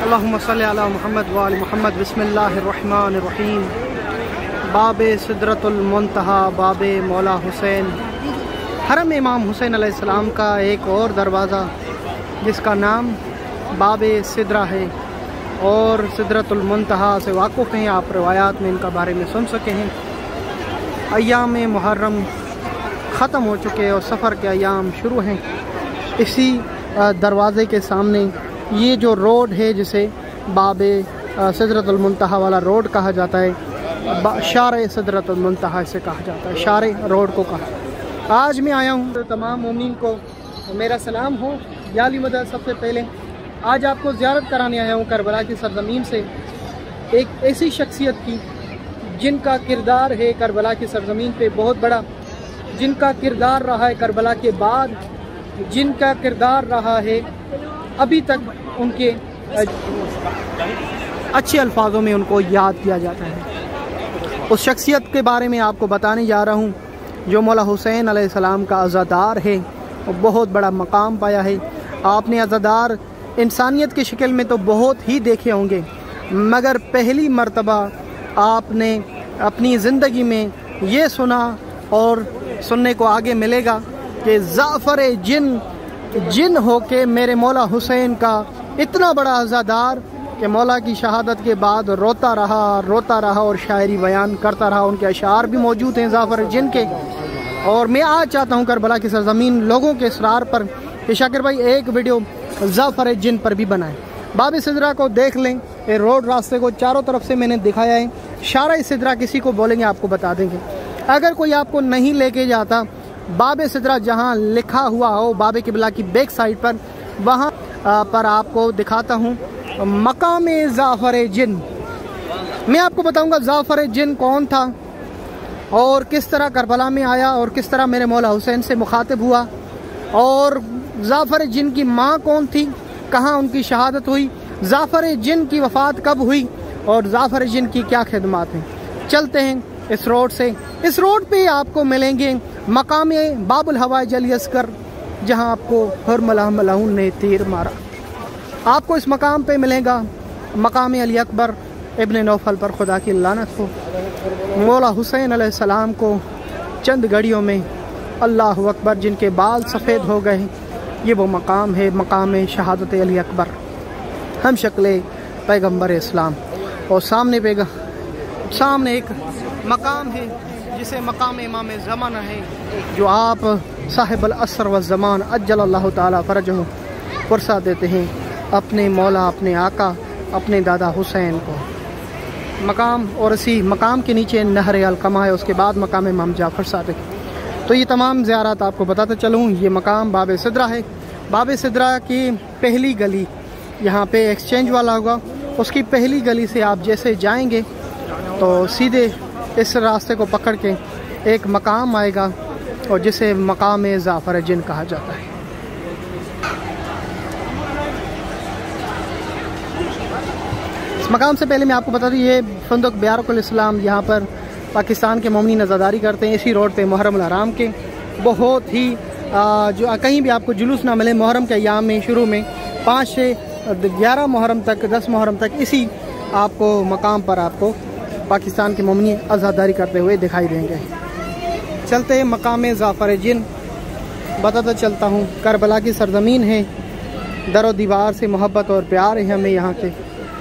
अल्लाहुम्मा सल्ली अला मुहम्मद व आलि मुहम्मद। बिस्मिल्लाहिर्रहमानिर्रहीम। बाबे सिदरतुल मुंतहा, बाबे मौला हुसैन। हरम इमाम हुसैन अलैहिस्सलाम का एक और दरवाज़ा जिसका नाम बाबे सिदरा है और सिदरतुल मुंतहा से वाक़ुफ़ हैं आप, रवायात में इनका बारे में सुन सके हैं। अय्याम मुहर्रम ख़त्म हो चुके और सफ़र के अय्याम शुरू हैं। इसी दरवाज़े के सामने ये जो रोड है जिसे बाबे सिदरतुल मुंतहा वाला रोड कहा जाता है, शारे सिदरतुल मुंतहा इसे कहा जाता है, शारे रोड को कहा। आज मैं आया हूँ तो तमाम मोमिन को मेरा सलाम हो याली मदद। सबसे पहले आज आपको ज़ियारत कराने आया हूँ करबला की सरज़मीन से, एक ऐसी शख्सियत की जिनका किरदार है करबला की सरज़मीन पे बहुत बड़ा, जिनका किरदार रहा है करबला के बाद, जिनका किरदार रहा है अभी तक उनके अच्छे अल्फाजों में उनको याद किया जाता है। उस शख्सियत के बारे में आपको बताने जा रहा हूँ जो मौला हुसैन अलैहिस्सलाम का अज़ादार है और बहुत बड़ा मकाम पाया है। आपने अज़ादार इंसानियत की शक्ल में तो बहुत ही देखे होंगे, मगर पहली मर्तबा आपने अपनी ज़िंदगी में ये सुना और सुनने को आगे मिलेगा कि ज़ाफ़र जिन हो के मेरे मौला हुसैन का इतना बड़ा अज़ादार कि मौला की शहादत के बाद रोता रहा और शायरी बयान करता रहा। उनके अशार भी मौजूद हैं ज़ाफ़र जिन के। और मैं आज चाहता हूँ करबला की सरज़मीन लोगों के इसरार पर कि शाकिर भाई एक वीडियो ज़ाफ़र जिन पर भी बनाएं। बाबे सिदरा को देख लें, ये रोड रास्ते को चारों तरफ से मैंने दिखाया है। शारा सिदरा किसी को बोलेंगे आपको बता देंगे। अगर कोई आपको नहीं लेके जाता बाबे सिदरा जहाँ लिखा हुआ हो बाबे किबला की बैक साइड पर, वहाँ पर आपको दिखाता हूँ मकाम ज़ाफ़र जिन। मैं आपको बताऊँगा ज़ाफ़र जिन कौन था और किस तरह करबला में आया और किस तरह मेरे मौला हुसैन से मुखातिब हुआ, और ज़ाफ़र जिन की माँ कौन थी, कहाँ उनकी शहादत हुई, ज़ाफ़र जिन की वफ़ात कब हुई और ज़ाफ़र जिन की क्या खिदमत हैं। चलते हैं इस रोड से। इस रोड पे आपको मिलेंगे मकाम बाबुल हवाइज अली अस्कर, जहाँ आपको हरमला मलाउन ने तीर मारा। आपको इस मकाम पे मिलेगा मकाम अली अकबर इब्न नौफल पर खुदा की लानत हो। मौला हुसैन अलैहिस्सलाम को चंद घड़ियों में अल्लाह अकबर जिनके बाल सफ़ेद हो गए, ये वो मकाम है, मकाम शहादत अली अकबर, हम शक्ल पैगम्बर इस्लाम। और सामने एक मकाम है जिसे मकाम इमाम ज़माना है, जो आप साहिब अल असर व ज़मान अज्जलल्लाहु ताला फ़रजहु फुर्सा देते हैं अपने मौला, अपने आका, अपने दादा हुसैन को। मकाम और इसी मकाम के नीचे नहर अलकमा है, उसके बाद मकाम इमाम जाफ़र सादिक। तो ये तमाम ज़ियारत आपको बताते चलूँ। ये मकाम बाबे सिदरा है। बाबे सिदरा की पहली गली यहाँ पे एक्सचेंज वाला होगा, उसकी पहली गली से आप जैसे जाएंगे तो सीधे इस रास्ते को पकड़ के एक मकाम आएगा और जिसे मकाम ज़ाफ़र जिन कहा जाता है। इस मकाम से पहले मैं आपको बता दूँ, ये फंदुक बियारुल इस्लाम, यहाँ पर पाकिस्तान के मोमिन अज़ादारी करते हैं। इसी रोड पे मुहर्रम हराम के बहुत ही जो कहीं भी आपको जुलूस ना मिले, मुहर्रम के अय्याम में शुरू में 5 से 11 मुहर्रम तक, 10 मुहर्रम तक इसी आपको मकाम पर आपको पाकिस्तान के मोमिन अज़ादारी करते हुए दिखाई देंगे। चलते हैं मकाम ज़ाफ़र जिन। बताता चलता हूँ करबला की सरज़मीन है, दरो दीवार से मोहब्बत और प्यार है हमें यहाँ के।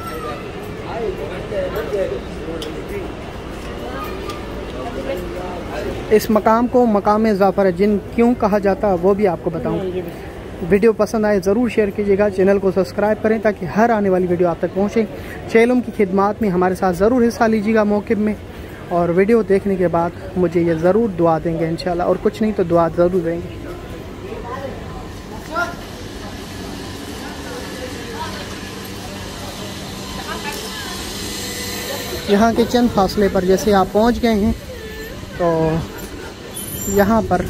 इस मकाम को मकाम ज़ाफ़र जिन क्यों कहा जाता है वो भी आपको बताऊँगा। वीडियो पसंद आए ज़रूर शेयर कीजिएगा, चैनल को सब्सक्राइब करें ताकि हर आने वाली वीडियो आप तक पहुँचे। चैलम की खिदमत में हमारे साथ ज़रूर हिस्सा लीजिएगा मौक़िब में, और वीडियो देखने के बाद मुझे ये ज़रूर दुआ देंगे इंशाल्लाह, और कुछ नहीं तो दुआ ज़रूर देंगे। यहाँ के चंद फासले पर जैसे आप पहुँच गए हैं तो यहाँ पर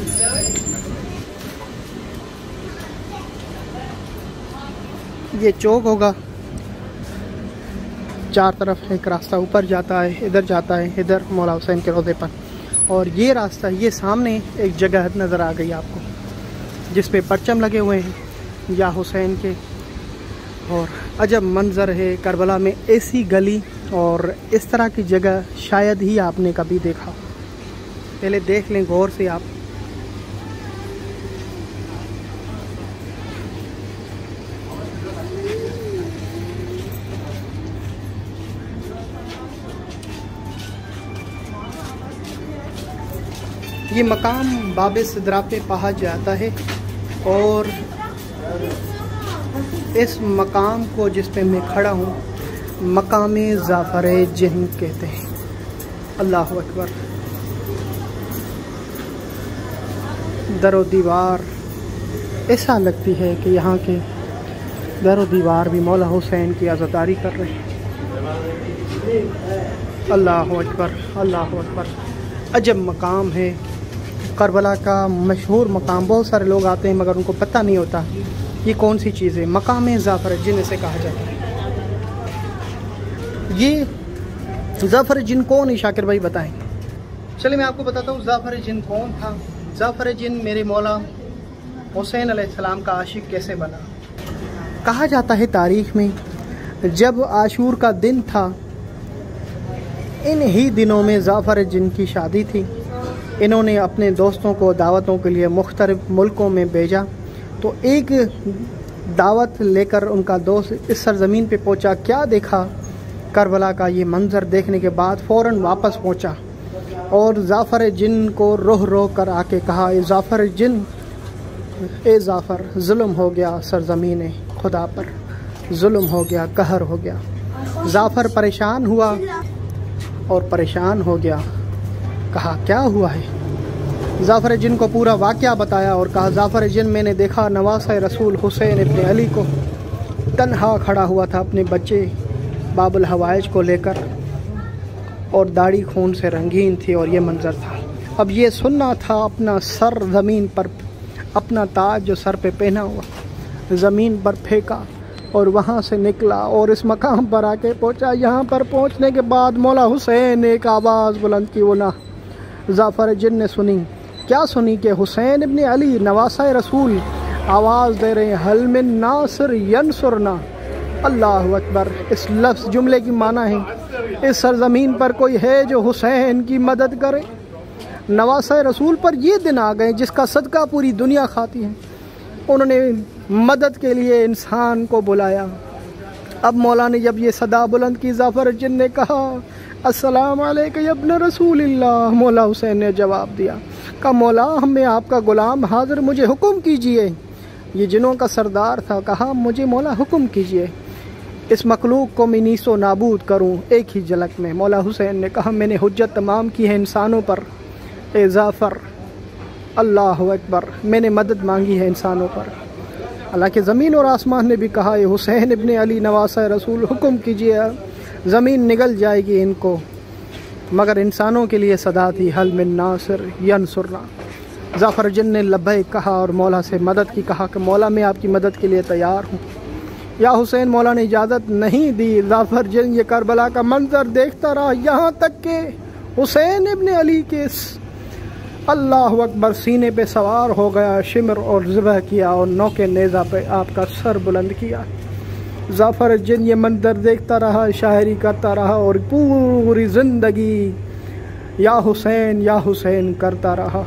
ये चौक होगा, चार तरफ एक रास्ता ऊपर जाता है, इधर जाता है, इधर मौला हुसैन के रोज़े पर, और ये रास्ता, ये सामने एक जगह नज़र आ गई आपको जिस पे परचम लगे हुए हैं या हुसैन के, और अजब मंज़र है करबला में, ऐसी गली और इस तरह की जगह शायद ही आपने कभी देखा। पहले देख लें गौर से आप। ये मकाम बाबे सिदरा पे पहुँच जाता है और इस मकाम को जिस पे मैं खड़ा हूँ मकामे ज़ाफ़र जिन कहते हैं। अल्लाह अकबर। दरो दीवार ऐसा लगती है कि यहाँ के दरो दीवार भी मौला हुसैन की आज़ादारी कर रहे हैं। अल्लाह अकबर, अल्लाह अकबर। अजब मकाम है करबला का, मशहूर मकाम। बहुत सारे लोग आते हैं मगर उनको पता नहीं होता ये कौन सी चीज़ है। मकाम ज़ाफ़र जिन इसे कहा जाता है। ये ज़ाफ़र जिन कौन है शाकिर भाई बताएं। चलिए मैं आपको बताता हूँ ज़ाफ़र जिन कौन था। ज़ाफ़र जिन मेरे मौला हुसैन अलैहिस्सलाम का आशिक कैसे बना। कहा जाता है तारीख़ में जब आशूर का दिन था, इन ही दिनों में ज़ाफ़र जिन की शादी थी। इन्होंने अपने दोस्तों को दावतों के लिए मुख्तलिफ मुल्कों में भेजा। तो एक दावत लेकर उनका दोस्त इस सरज़मीन पे पहुंचा। क्या देखा, करबला का ये मंज़र देखने के बाद फ़ौरन वापस पहुंचा और ज़ाफ़र जिन को रोह रोह कर आके कहा, ए ज़ाफ़र जिन, ए ज़ाफ़र, जुल्म हो गया सरज़मीन खुदा पर, जुल्म हो गया, कहर हो गया। ज़ाफ़र परेशान हुआ और परेशान हो गया। कहा क्या हुआ है। ज़ाफ़र जिन को पूरा वाक़या बताया और कहा, ज़ाफ़र जिन, मैंने देखा नवासे रसूल हुसैन इब्न अली को तन्हा खड़ा हुआ था अपने बच्चे बाबुल हवाइज को लेकर और दाढ़ी खून से रंगीन थी और ये मंज़र था। अब ये सुनना था, अपना सर ज़मीन पर, अपना ताज जो सर पे पहना हुआ ज़मीन पर फेंका और वहाँ से निकला और इस मकाम पर आके पहुँचा। यहाँ पर पहुँचने के बाद मौला हुसैन ने एक आवाज़ बुलंद की। वो ना ज़ाफ़र जिन ने सुनी। क्या सुनी कि हुसैन इब्न अली नवासा रसूल आवाज़ दे रहे हैं, हल मिन नासिर यंसुरना। अल्लाह अकबर। इस लफ्ज़ जुमले की माना है, इस सरज़मीन पर कोई है जो हुसैन की मदद करे। नवासा रसूल पर ये दिन आ गए जिसका सदका पूरी दुनिया खाती है। उन्होंने मदद के लिए इंसान को बुलाया। अब मौला ने जब ये सदा बुलंद की, ज़ाफ़र जिन ने कहा, अस्सलाम अलैका या इब्न रसूलिल्लाह। मौला हुसैन ने जवाब दिया, कहा, मौला, हमें आपका ग़ुलाम हाज़िर, मुझे हुक्म कीजिए। ये जिनों का सरदार था। कहा, मुझे मौला हुक्म कीजिए, इस मखलूक को मैं नीसो नाबूद करूं एक ही झलक में। मौला हुसैन ने कहा, मैंने हुज्जत तमाम की है इंसानों पर, ए ज़ाफ़र। अल्लाह अकबर। मैंने मदद मांगी है इंसानों पर। हालांकि ज़मीन और आसमान ने भी कहा, ये हुसैन इब्न अली नवासा रसूल, हुक्म कीजिए, ज़मीन निगल जाएगी इनको। मगर इंसानों के लिए सदा थी, हल मिन नासिर यंसुरना। ज़ाफ़र जिन ने लब्बैक कहा और मौला से मदद की। कहा कि मौला, मैं आपकी मदद के लिए तैयार हूँ। या हुसैन, मौला ने इजाज़त नहीं दी। ज़ाफ़र जिन ये करबला का मंजर देखता रहा, यहाँ तक के हुसैन इब्न अली के अल्लाह अकबर सीने पे सवार हो गया, शिमर और ज़िबह किया और नौके नेज़ा पे आपका सर बुलंद किया। ज़ाफ़र जिन ये मंजर देखता रहा, शायरी करता रहा और पूरी ज़िंदगी या हुसैन करता रहा।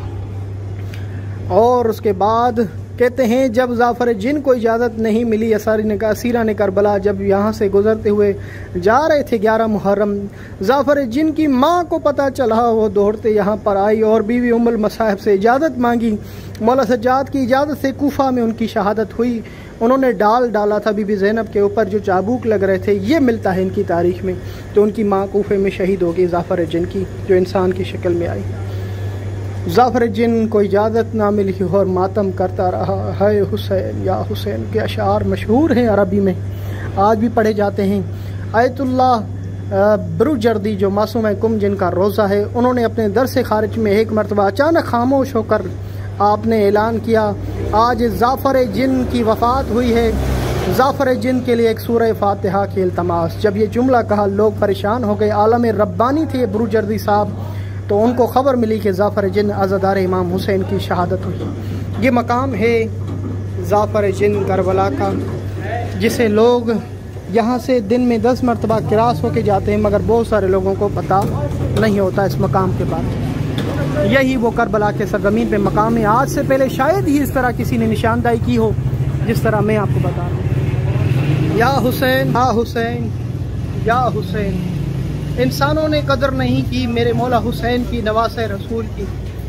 और उसके बाद कहते हैं जब ज़ाफ़र जिन को इजाज़त नहीं मिली, असीरा ने करबला जब यहाँ से गुज़रते हुए जा रहे थे 11 मुहर्रम, ज़ाफ़र जिन की माँ को पता चला, वो दौड़ते यहाँ पर आई और बीवी उम्मुल मसाहिब से इजाज़त मांगी। मौला सज्जाद की इजाज़त से कूफा में उनकी शहादत हुई। उन्होंने डाला था बीबी ज़ैनब के ऊपर जो चाबुक लग रहे थे, ये मिलता है इनकी तारीख़ में। तो उनकी माँ कूफे में शहीद हो गई ज़ाफ़र जिन की, जो इंसान की शक्ल में आई। ज़ाफ़र जिन को इजाज़त ना मिली और मातम करता रहा। है हुसैन या हुसैन के अशार मशहूर हैं, अरबी में आज भी पढ़े जाते हैं। आयतुल्लाह बुरुजर्दी जो मासूम कुम जिनका रोज़ा है, उन्होंने अपने दरस खारिज में एक मरतबा अचानक खामोश होकर आपने ऐलान किया, आज ज़ाफ़र जिन की वफ़ात हुई है, ज़ाफ़र जिन के लिए एक सूरह फातिहा की इल्तमास। जब ये जुमला कहा लोग परेशान हो गए। आलम रब्बानी थे बुरुजर्दी साहब, तो उनको ख़बर मिली कि ज़ाफ़र जिन अज़ादार इमाम हुसैन की शहादत हुई। ये मकाम है ज़ाफ़र जिन करबला का, जिसे लोग यहाँ से दिन में 10 मरतबा क्रॉस होके जाते हैं, मगर बहुत सारे लोगों को पता नहीं होता इस मकाम के बारे। यही वो करबला के सरजमीन पे मकाम है। आज से पहले शायद ही इस तरह किसी ने निशानदाही की हो जिस तरह मैं आपको बता रहा हूँ। या हुसैन, या हुसैन, या हुसैन। इंसानों ने कदर नहीं की मेरे मौला हुसैन की, नवासे रसूल की।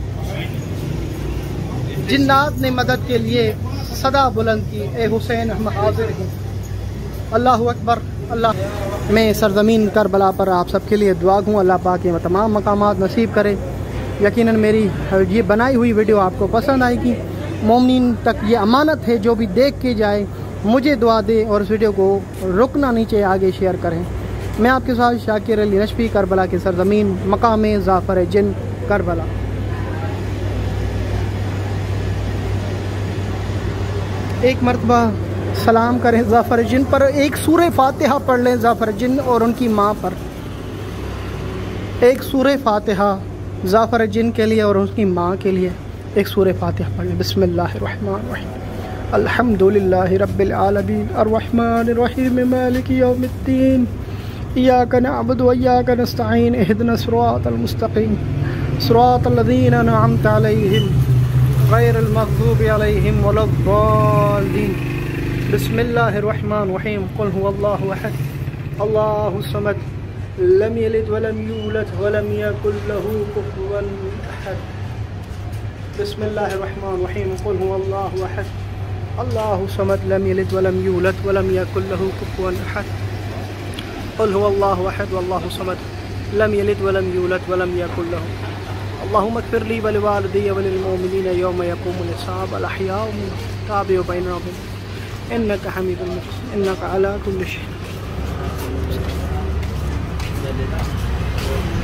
जिन्नात ने मदद के लिए सदा बुलंद की, ए हुसैन हम हाजिर हैं। अल्लाह अकबर। अल्लाह। मैं सरजमीन करबला पर आप सबके लिए दुआ हूँ, अल्लाह पाक ये तमाम मकामात नसीब करे। यकीनन मेरी ये बनाई हुई वीडियो आपको पसंद आएगी। मोमिनीन तक ये अमानत है, जो भी देख के जाए मुझे दुआ दे और इस वीडियो को रुकना नीचे आगे शेयर करें। मैं आपके साथ शाकिर अली नशफी, करबला की सरजमीन, मकाम जाफर जिन करबला। एक मरतबा सलाम करें जाफर जिन पर, एक सूरह फातिहा पढ़ लें जाफर जिन और उनकी माँ पर। एक सूरह फातिहा जाफर जिन के लिए और उनकी माँ के लिए एक सूरह फातिहा पढ़ लें। बिस्मिल्लाहिर्रहमानिर्रहीम। अल्हम्दुलिल्लाहि रब्बिल आलमीन अर्रहमानिर रहीम मालिकि यौमिद्दीन इय्याका नअबुदु व इय्याका नस्तईन इहदिनस सिरातल मुस्तकीम सिरातल लज़ीना अनअमता अलैहिम गैरिल मग़दूबि अलैहिम वलद्दाल्लीन। बिस्मिल्लाहिर्रहमानिर्रहीम। कुल हुवल्लाहु अहद अल्लाहु समद लम यलिद वलम यूलद वलम यकुल लहू कुफुवन अहद। बिस्मिल्लाहिर्रहमानिर्रहीम। कुल हुवल्लाहु अहद अल्लाहु समद लम यलिद वलम यूलद वलम यकुल लहू कुफुवन अहद। कुल हुवल्लाहु अहद अल्लाहु समद लम यलिद वलम यूलद वलम यकुल लहू। अल्लाहुम्मा इग़फिर ली व लिवालिदैया व लिल मुमिनीना यौमा यक़ूमुल हिसाब। अल अहयाउ ताबिउ बैनहुम इन्नका हमीदुम मजीद इन्नका अला कुल्लि शैइन।